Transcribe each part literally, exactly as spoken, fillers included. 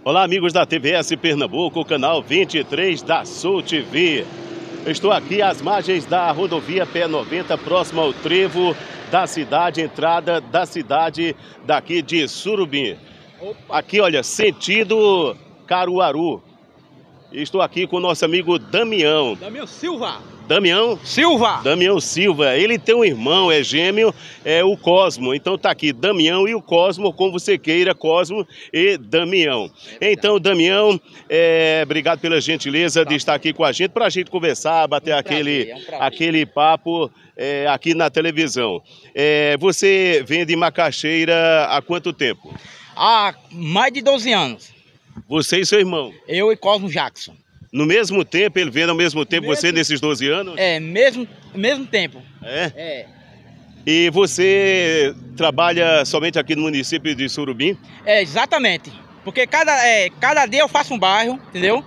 Olá, amigos da T V S Pernambuco, canal vinte e três da Sul T V. Eu estou aqui às margens da rodovia P noventa, próximo ao trevo da cidade, entrada da cidade daqui de Surubim. Aqui, olha, sentido Caruaru. Estou aqui com o nosso amigo Damião. Damião Silva. Damião? Silva. Damião Silva. Ele tem um irmão, é gêmeo, é o Cosmo. Então tá aqui, Damião e o Cosmo, como você queira, Cosmo e Damião. É então, Damião, é, obrigado pela gentileza de estar aqui com a gente, para a gente conversar, bater um aquele, prazer, é um aquele papo é, aqui na televisão. É, você vende macaxeira há quanto tempo? Há mais de doze anos. Você e seu irmão? Eu e Cosmo Jackson. No mesmo tempo, ele vende ao mesmo tempo mesmo, você nesses doze anos? É, mesmo, mesmo tempo. É? É. E você trabalha somente aqui no município de Surubim? É, exatamente. Porque cada, é, cada dia eu faço um bairro, entendeu?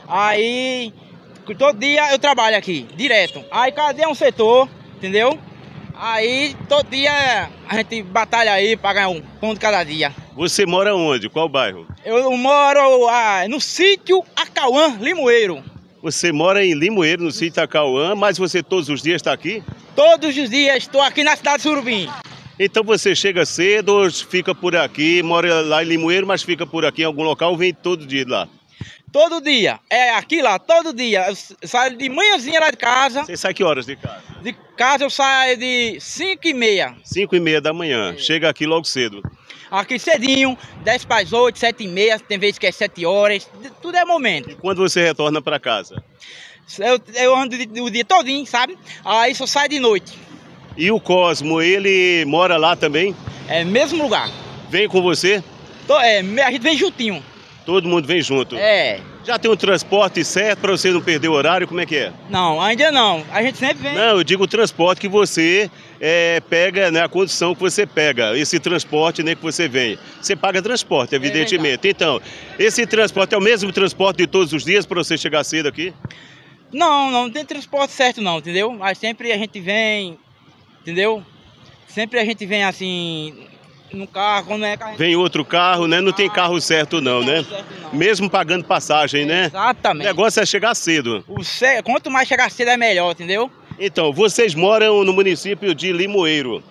Aí, todo dia eu trabalho aqui, direto. Aí cada dia é um setor, entendeu? Aí, todo dia a gente batalha aí para ganhar um pão de cada dia. Você mora onde? Qual bairro? Eu moro ah, no sítio Acauã, Limoeiro. Você mora em Limoeiro, no sítio Acauã, mas você todos os dias está aqui? Todos os dias estou aqui na cidade de Surubim. Então você chega cedo, ou fica por aqui, mora lá em Limoeiro, mas fica por aqui em algum local, ou vem todo dia lá? Todo dia, é aqui lá, todo dia. Eu saio de manhãzinha lá de casa. Você sai que horas de casa? De casa eu saio de cinco e meia. cinco e meia da manhã, é. Chega aqui logo cedo. Aqui cedinho, dez para as oito, sete e meia, tem vezes que é sete horas, tudo é momento. E quando você retorna para casa? Eu, eu ando o dia todinho, sabe? Aí só sai de noite. E o Cosmo, ele mora lá também? É mesmo lugar. Vem com você? Tô, é, a gente vem juntinho. Todo mundo vem junto? É. Já tem um transporte certo para você não perder o horário? Como é que é? Não, ainda não. A gente sempre vem. Não, eu digo o transporte que você é, pega, né, a condição que você pega, esse transporte, né, que você vem. Você paga transporte, evidentemente. É então, esse transporte é o mesmo transporte de todos os dias para você chegar cedo aqui? Não, não tem transporte certo não, entendeu? Mas sempre a gente vem, entendeu? Sempre a gente vem assim... no carro, quando é carro... Vem outro carro, né? Não tem carro certo não, não né? Certo, não. Mesmo pagando passagem, né? Exatamente. O negócio é chegar cedo. O ce... Quanto mais chegar cedo é melhor, entendeu? Então, vocês moram no município de Limoeiro.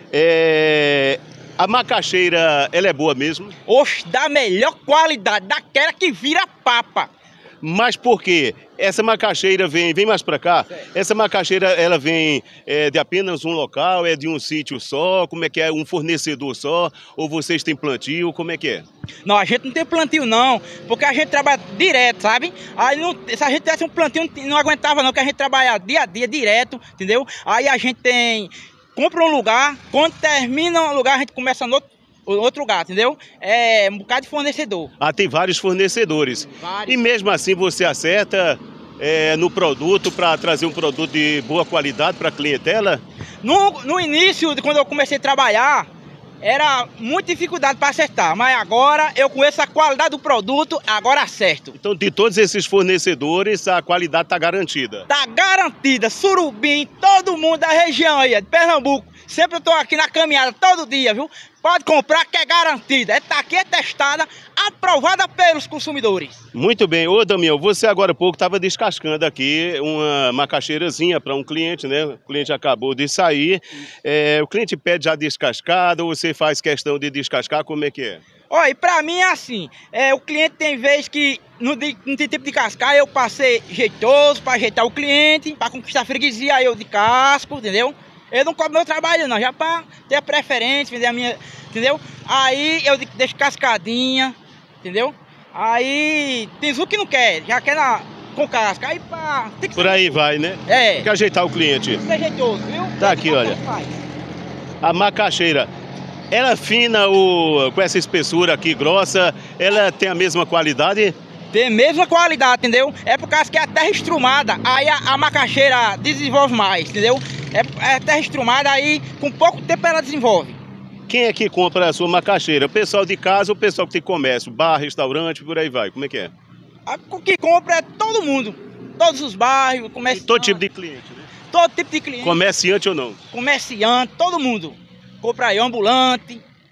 É... A macaxeira, ela é boa mesmo? Oxe, da melhor qualidade, daquela que vira papa. Mas por quê? Essa macaxeira vem, vem mais para cá? Certo. Essa macaxeira, ela vem é, de apenas um local, é de um sítio só? Como é que é? Um fornecedor só? Ou vocês têm plantio? Como é que é? Não, a gente não tem plantio não, porque a gente trabalha direto, sabe? Aí não, se a gente tivesse um plantio, não, não aguentava não, porque a gente trabalha dia a dia, direto, entendeu? Aí a gente tem, compra um lugar, quando termina um lugar, a gente começa no outro, outro lugar, entendeu? É um bocado de fornecedor. Ah, tem vários fornecedores. Vários. E mesmo assim você acerta é, no produto para trazer um produto de boa qualidade para a clientela? No, no início, quando eu comecei a trabalhar, era muita dificuldade para acertar. Mas agora eu conheço a qualidade do produto, agora acerto. Então de todos esses fornecedores, a qualidade está garantida? Está garantida. Surubim, todo mundo da região aí, de Pernambuco. Sempre eu estou aqui na caminhada, todo dia, viu? Pode comprar que é garantida. Esta aqui é testada, aprovada pelos consumidores. Muito bem. Ô, Damião, você agora há pouco estava descascando aqui uma macaxeirazinha para um cliente, né? O cliente acabou de sair. É, o cliente pede já descascada ou você faz questão de descascar? Como é que é? Olha, e pra mim é assim, é, o cliente tem vez que não, de, não tem tempo de cascar, eu passei jeitoso para ajeitar o cliente, para conquistar a freguesia, aí eu de casco, entendeu? Eu não cobro meu trabalho não, já para ter a preferência, vender a minha, entendeu? Aí eu deixo cascadinha, entendeu? Aí tem uns que não quer, já quer na, com casca, aí pá... Tem que Por aí vai, né? É. Tem que ajeitar o cliente. Tem que ser jeitoso, viu? Tá aqui, olha. A macaxeira, ela fina o, com essa espessura aqui grossa, ela tem a mesma qualidade? Tem a mesma qualidade, entendeu? É por causa que é a terra estrumada, aí a, a macaxeira desenvolve mais, entendeu? É, é terra estrumada, aí com pouco tempo ela desenvolve. Quem é que compra a sua macaxeira? O pessoal de casa ou o pessoal que tem comércio? Bar, restaurante, por aí vai. Como é que é? O que compra é todo mundo. Todos os bairros, comerciante. Todo tipo de cliente, né? Todo tipo de cliente. Comerciante ou não? Comerciante, todo mundo. Compra aí, ambulante,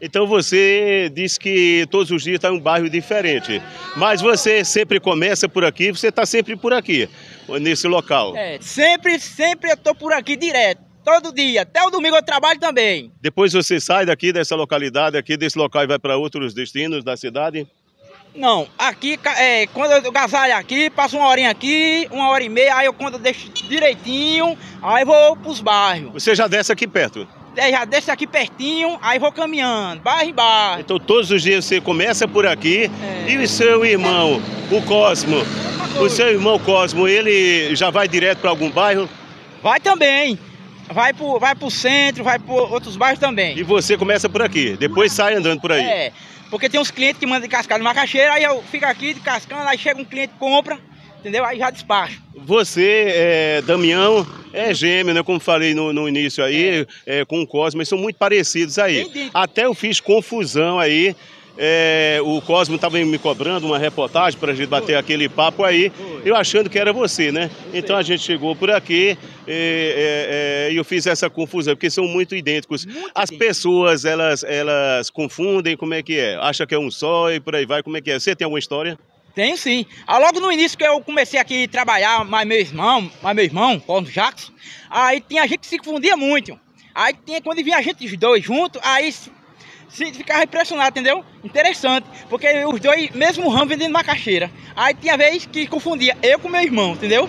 Então você disse que todos os dias está em um bairro diferente, mas você sempre começa por aqui, você está sempre por aqui, nesse local. É, sempre, sempre eu tô por aqui direto, todo dia, até o domingo eu trabalho também. Depois você sai daqui dessa localidade, aqui desse local e vai para outros destinos da cidade? Não, aqui, é, quando eu gasalho aqui, passo uma horinha aqui, uma hora e meia, aí eu quando eu deixo direitinho, aí vou pros bairros. Você já desce aqui perto? É, já desço aqui pertinho, aí vou caminhando, bairro em bairro. Então todos os dias você começa por aqui, É. e o seu irmão, o Cosmo, o seu irmão Cosmo, ele já vai direto para algum bairro? Vai também, vai pro, vai pro centro, vai por outros bairros também. E você começa por aqui, depois sai andando por aí? É, porque tem uns clientes que mandam de cascar de macaxeira, aí eu fico aqui descascando, aí chega um cliente, compra, entendeu? Aí já despacho. Você, é, Damião, é gêmeo, né? Como falei no, no início aí, é, com o Cosmo, eles são muito parecidos aí. Entendi. Até eu fiz confusão aí. É, o Cosmo estava me cobrando uma reportagem para a gente bater aquele papo aí, Foi. eu achando que era você, né? Eu então sei. a gente chegou por aqui e é, é, eu fiz essa confusão, porque são muito idênticos. Muito As idênticos. pessoas, elas, elas confundem como é que é, acha que é um só e por aí vai, como é que é? Você tem alguma história? Tenho sim. Ah, logo no início que eu comecei aqui a trabalhar, mais meu irmão, mais meu irmão, Paulo Jackson, aí tinha gente que se confundia muito. Aí tinha, quando vinha a gente os dois juntos, aí se, se ficava impressionado, entendeu? Interessante, porque os dois, mesmo ramo, vendendo macaxeira. Aí tinha vez que confundia eu com meu irmão, entendeu?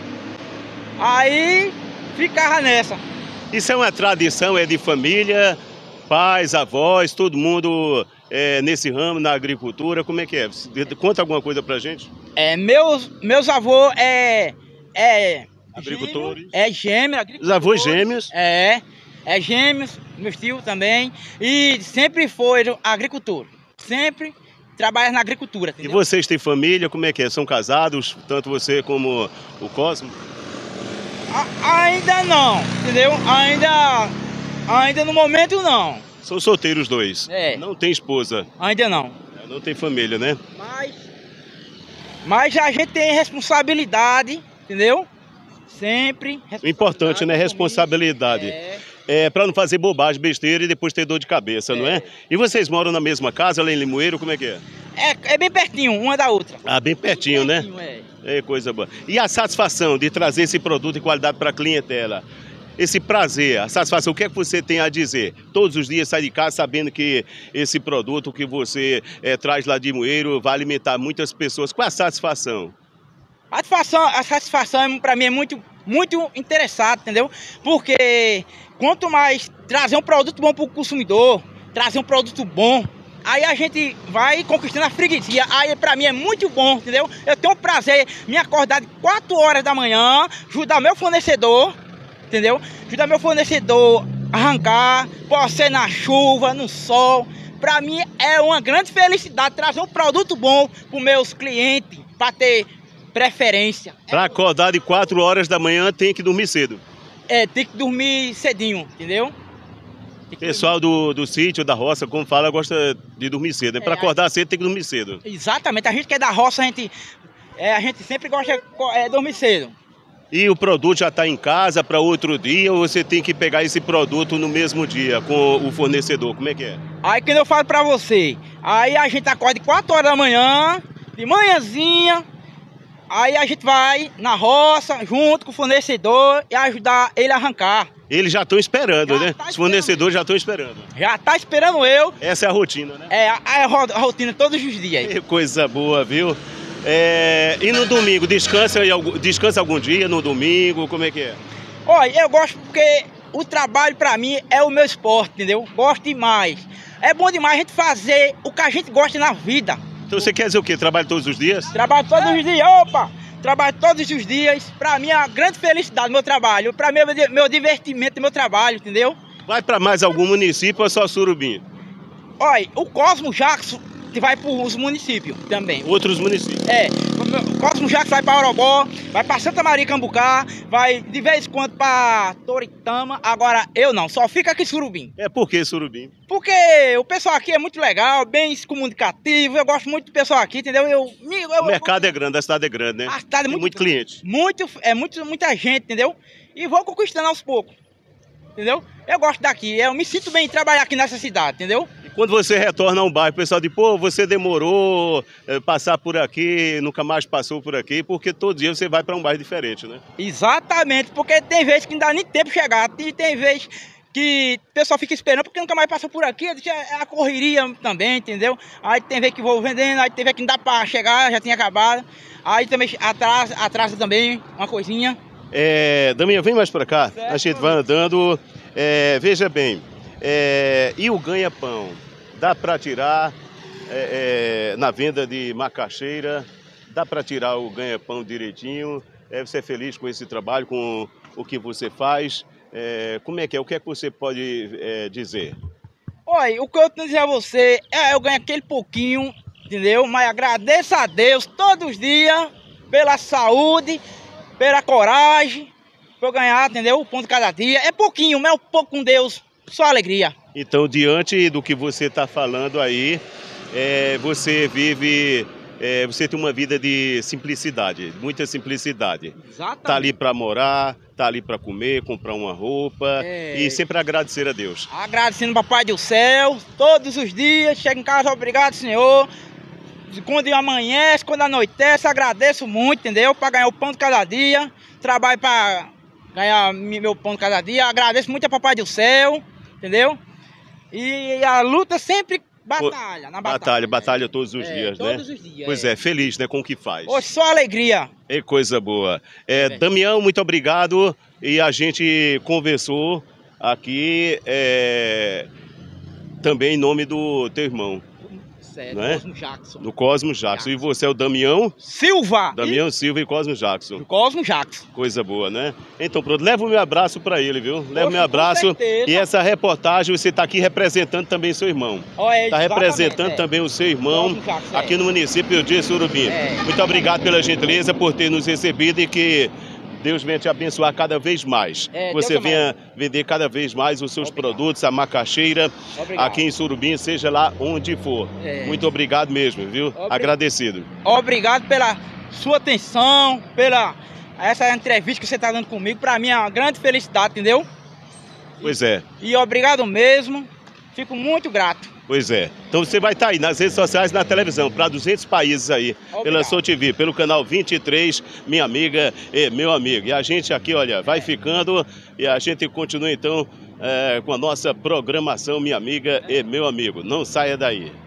Aí ficava nessa. Isso é uma tradição, é de família, pais, avós, todo mundo é, nesse ramo, na agricultura, como é que é? Conta alguma coisa pra gente. É, meus, meus avôs é... é Agricultores. Gêmeo, é gêmeo, Os agricultores. avós gêmeos. É, é gêmeos, meus tios também. E sempre foram agricultor. Sempre trabalham na agricultura, E entendeu? vocês têm família, como é que é? São casados, tanto você como o Cosmo? A- ainda não, entendeu? Ainda, ainda no momento não. São solteiros os dois. É. Não tem esposa, Ainda não. não tem família, né? Mas, mas a gente tem responsabilidade, entendeu? Sempre. O importante, né? responsabilidade, Responsabilidade. É. É, para não fazer bobagem, besteira e depois ter dor de cabeça, não é? É. E vocês moram na mesma casa, lá em Limoeiro, como é que é? É, é bem pertinho, uma da outra. Ah, bem pertinho, né? Pertinho, é. É coisa boa. E a satisfação de trazer esse produto de qualidade para a clientela? Esse prazer, a satisfação, o que é que você tem a dizer? Todos os dias sai de casa sabendo que esse produto que você é, traz lá de Limoeiro vai alimentar muitas pessoas. Qual é a satisfação? A satisfação, a satisfação para mim é muito, muito interessado, entendeu? Porque quanto mais trazer um produto bom para o consumidor, trazer um produto bom, aí a gente vai conquistando a freguesia. Aí para mim é muito bom, entendeu? Eu tenho o prazer de me acordar de quatro horas da manhã, ajudar meu fornecedor, entendeu? Ajudar meu fornecedor a arrancar, pode ser na chuva, no sol. Para mim é uma grande felicidade trazer um produto bom para os meus clientes, para ter preferência. Para acordar de quatro horas da manhã tem que dormir cedo. É, tem que dormir cedinho, entendeu? O pessoal do, do sítio, da roça, como fala, gosta de dormir cedo. Né? Para É, acordar cedo tem que dormir cedo. Exatamente, a gente que é da roça, a gente, é, a gente sempre gosta de é, dormir cedo. E o produto já está em casa para outro dia ou você tem que pegar esse produto no mesmo dia com o fornecedor? Como é que é? Aí que eu falo pra você, aí a gente acorda de quatro horas da manhã, de manhãzinha, aí a gente vai na roça, junto com o fornecedor e ajudar ele a arrancar. Eles já estão esperando, Já né? tá Os fornecedores já estão esperando. Já tá esperando eu, Essa é a rotina, né? é a, a ro- a rotina todos os dias. Que coisa boa, viu? É, e no domingo, descansa, em algum- descansa algum dia no domingo, como é que é? Olha, eu gosto porque o trabalho pra mim é o meu esporte, entendeu? Gosto demais. É bom demais a gente fazer o que a gente gosta na vida. Então você quer dizer o quê? Trabalha todos os dias? Trabalho todos os dias, opa! Trabalho todos os dias. Pra mim é uma grande felicidade meu trabalho. Pra mim é meu, meu divertimento, meu trabalho, entendeu? Vai para mais algum município ou só Surubim? Olha, o Cosmo Jackson vai para os municípios também. Outros municípios. É, o Cosmo Jackson vai para Orobó, vai para Santa Maria Cambucá, vai de vez em quando para Toritama. Agora eu não, só fica aqui em Surubim. É por que Surubim? Porque o pessoal aqui é muito legal, bem comunicativo, eu gosto muito do pessoal aqui, entendeu? Eu, eu, eu O mercado é grande, a cidade é grande, né? A cidade é Tem muito muito grande. cliente. Muito, é muito, muita gente, entendeu? E vou conquistando aos poucos, entendeu? Eu gosto daqui, eu me sinto bem em trabalhar aqui nessa cidade, entendeu? E Quando você retorna a um bairro, o pessoal diz, pô, você demorou é, passar por aqui, nunca mais passou por aqui, porque todo dia você vai para um bairro diferente, né? Exatamente, porque tem vezes que não dá nem tempo de chegar, e tem vezes que o pessoal fica esperando porque nunca mais passou por aqui, é a correria também, entendeu? Aí tem vezes que vou vendendo, aí tem vezes que não dá para chegar, já tinha acabado, aí também atrasa, atrasa também uma coisinha. É, Damião, vem mais para cá, certo, a gente vai andando, é, veja bem, é, e o ganha-pão? Dá para tirar é, é, na venda de macaxeira, dá para tirar o ganha-pão direitinho, é, você é feliz com esse trabalho, com o que você faz, é, como é que é, o que é que você pode é, dizer? Olha, o que eu tenho a dizer a você é eu ganho aquele pouquinho, entendeu? Mas agradeço a Deus todos os dias pela saúde, pela coragem, para eu ganhar, entendeu? O pão de cada dia. É pouquinho, mas é um pouco com Deus, só alegria. Então, diante do que você está falando aí, é, você vive, é, você tem uma vida de simplicidade, muita simplicidade. Exatamente. Tá ali para morar, tá ali para comer, comprar uma roupa é... e sempre agradecer a Deus. Agradecendo ao Papai do Céu, todos os dias, chego em casa, obrigado, Senhor. Quando amanhece, quando anoitece, agradeço muito, entendeu? Para ganhar o pão de cada dia, trabalho para ganhar meu pão de cada dia, agradeço muito ao Papai do Céu, entendeu? E a luta sempre batalha, na batalha. Batalha, batalha todos os é, dias, todos né? Todos os dias. Pois é. é, feliz, né, com o que faz. Hoje só alegria. É coisa boa. É, é. Damião, muito obrigado. E a gente conversou aqui é, também em nome do teu irmão. Certo, não é? Cosmo Jackson. Do Cosmo Jackson. E você é o Damião? Silva! Damião e... Silva e Cosmo Jackson. Do Cosmo Jackson. Coisa boa, né? Então pronto, leva o meu abraço para ele, viu? Leva o meu abraço. E essa reportagem, você está aqui representando também seu irmão. Está representando é. também o seu irmão Jackson, aqui é. no município de Surubim. É. Muito obrigado pela gentileza, por ter nos recebido e que Deus venha te abençoar cada vez mais. É, você venha vender cada vez mais os seus obrigado. produtos, a macaxeira, obrigado. aqui em Surubim, seja lá onde for. É. Muito obrigado mesmo, viu? Obrig... Agradecido. Obrigado pela sua atenção, pela essa entrevista que você está dando comigo. Para mim é uma grande felicidade, entendeu? Pois é. E, e obrigado mesmo. Fico muito grato. Pois é. Então você vai estar aí nas redes sociais e na televisão, para duzentos países aí, obrigado. pela Sou T V, pelo canal vinte e três, minha amiga e meu amigo. E a gente aqui, olha, vai ficando e a gente continua então é, com a nossa programação, minha amiga e meu amigo. Não saia daí.